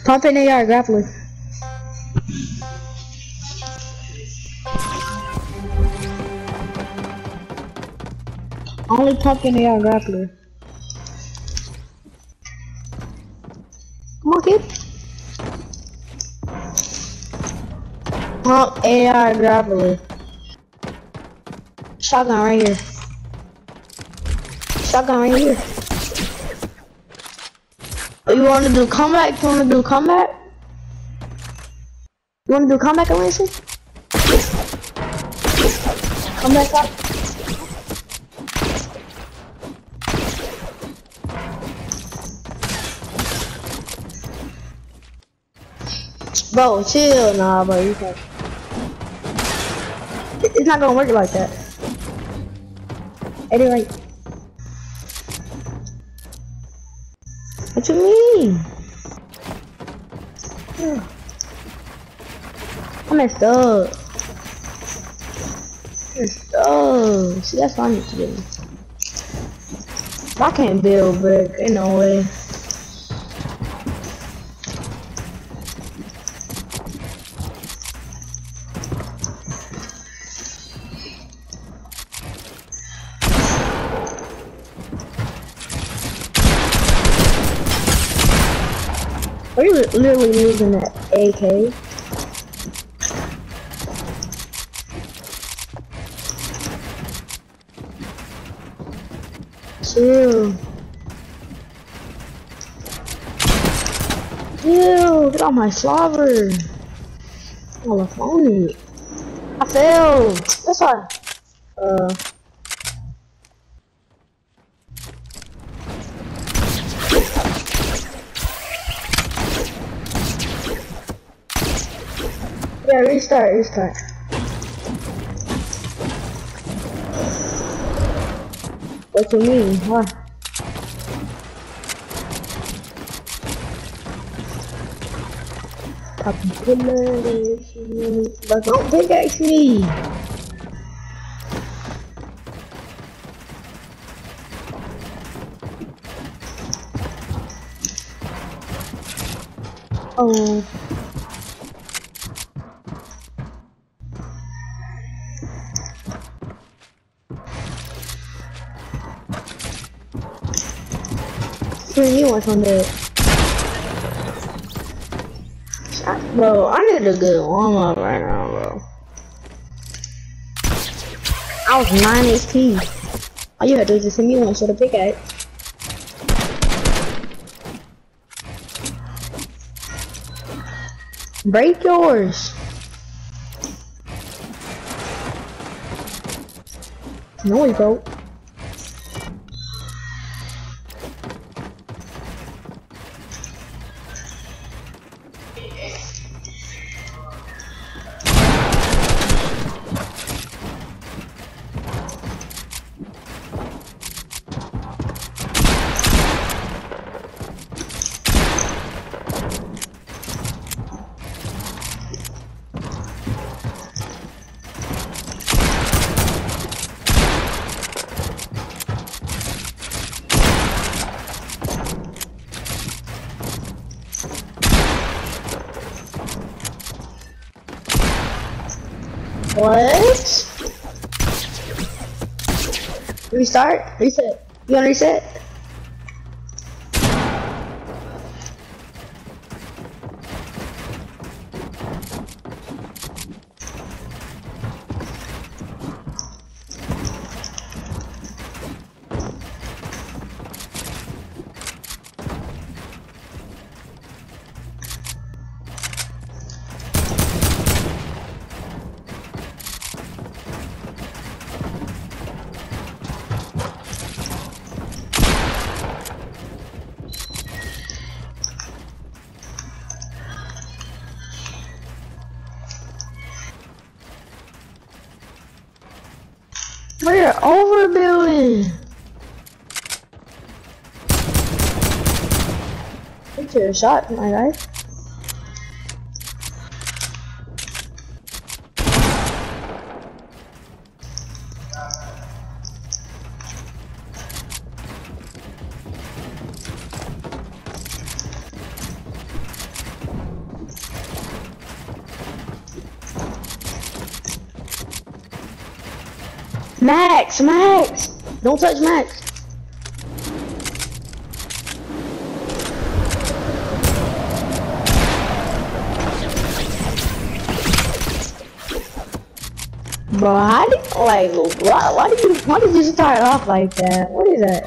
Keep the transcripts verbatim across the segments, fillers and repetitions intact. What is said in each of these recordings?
Pumping A R grappler. Only pumping A R grappler. Come on, kid. Pump A R grappler. Shotgun right here. Shotgun right here. Oh, you want to do comeback? You want to do comeback? You want to do comeback, Alancy? Comeback up. Bro, chill, nah, bro. You can't. It's not gonna work like that. Anyway, what you mean? Yeah. I messed up. I messed up. See, that's what I need to do. I can't build brick. Ain't no way. Are you literally using that A K? Chill. Chill. Get off my slobber. I'm on the phone. I failed. That's why. Uh. Yeah, restart, restart. What you mean? Huh? Popping pillars, but don't pickaxe me. Oh. You want on that? Bro, I need a good warm up right now, bro. I was nine H P. All you had to do is just send me one, so the pickaxe. Break yours. No, we broke. What? Restart? Reset. You wanna reset? We're overbuilding. Take your shot, my guy. Max, Max! Don't touch Max. Bro, how did like why why did you why did you start off like that? What is that?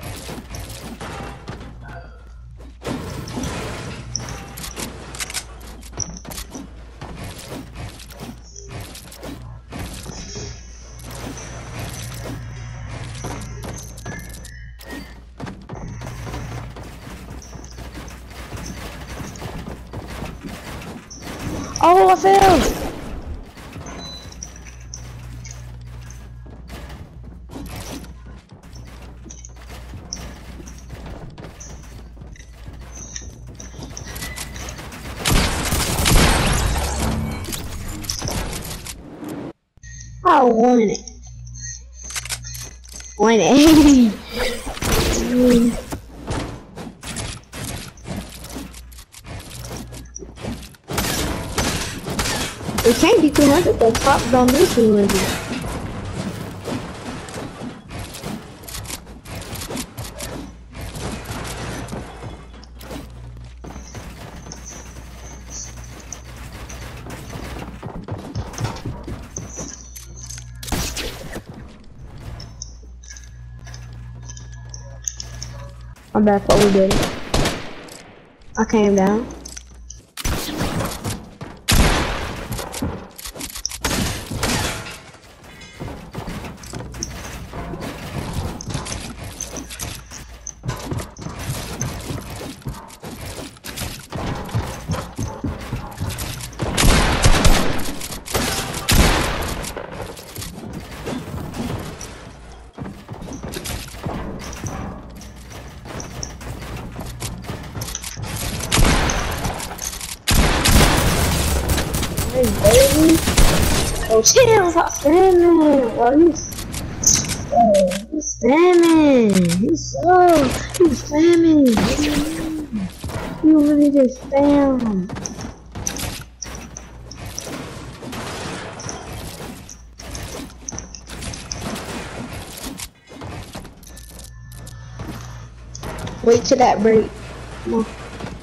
Oh, I failed! I won it. one eighty. It can't be two hundred, the top don't do two hundred. I'm back, what we did. I came down. Baby. Oh, chill, stop spamming. Oh, he's, oh, he's spamming. He's so, he's spamming. You really just spam. Wait till that break. Come on.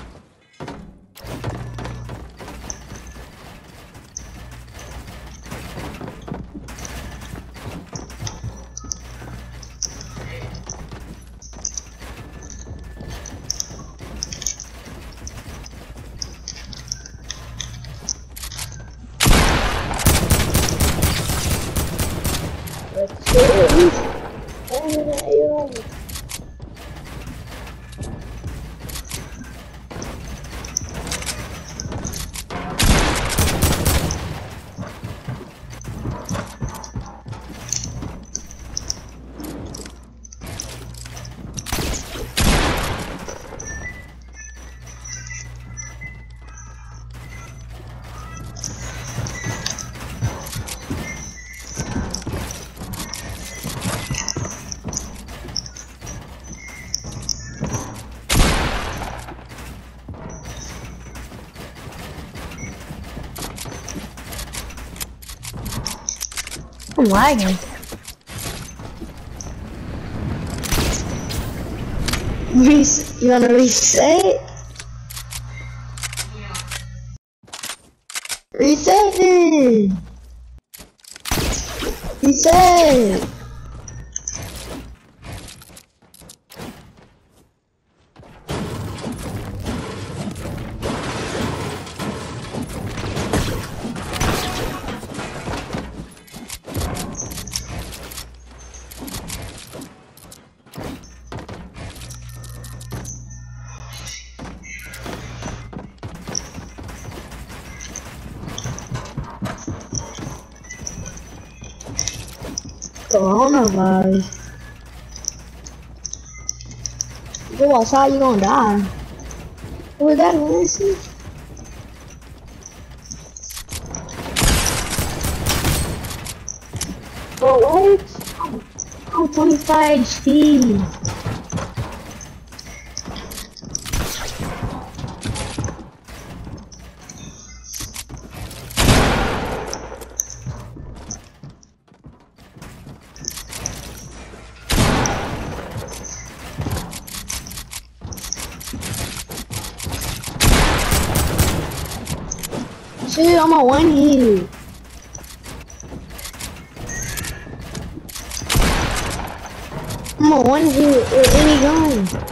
I'm lagging. Res you wanna reset? Reset it! Reset! Coronavirus. Go outside, you gonna die. What was that, Lindsay? Bro, what? I'm, I'm twenty-five H P. Dude, I'm a one hit. I'm a one hit with any gun.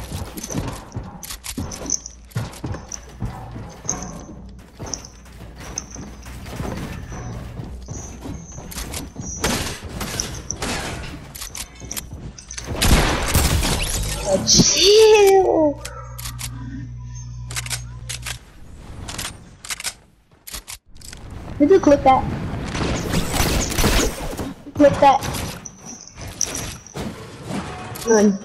Oh, chill. Did you clip that? Clip that. None.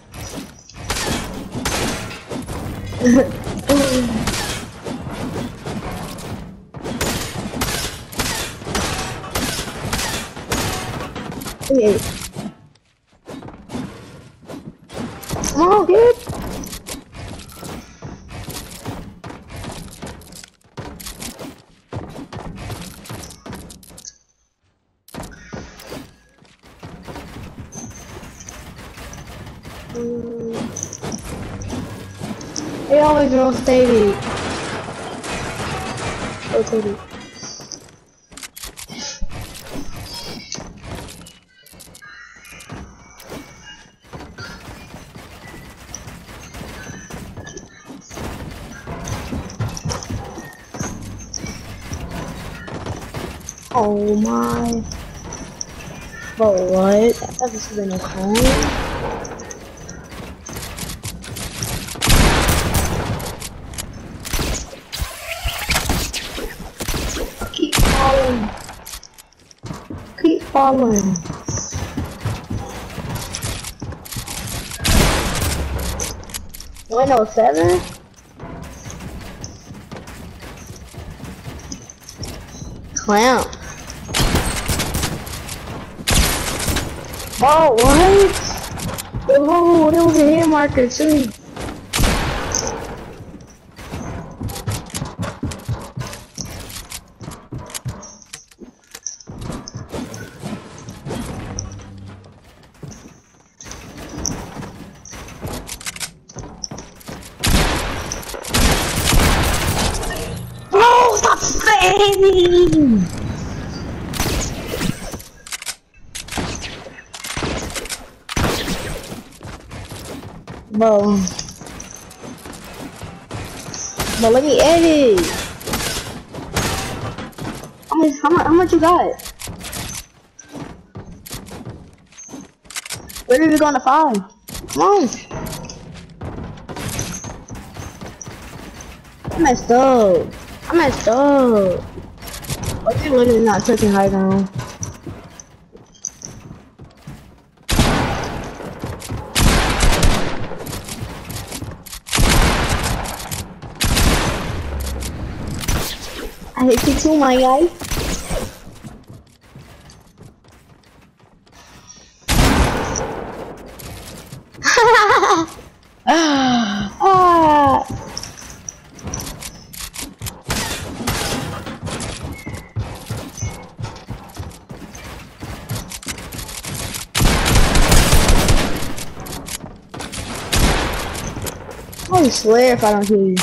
Okay. Come on, dude. They always rotated. Rotated. Oh my. But what? That has been a coin. Keep falling. Keep falling. one oh seven? Clown. Oh, what? Oh, there was a hit marker too. Oh, stop spamming! Bro. But let me edit. How much, how much, how much you got? Where did we go on to five? Come on. I messed up. I messed up. Oh, you're literally not touching high ground. I hit you too, my guy. Ah. I swear if I don't hear you.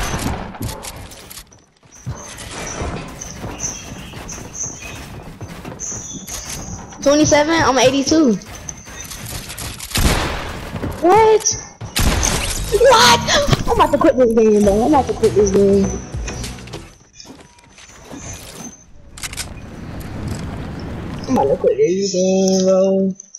twenty-seven, I'm eighty-two. What? What? I'm about to quit this game, bro. I'm about to quit this game. I'm about to quit this game, bro.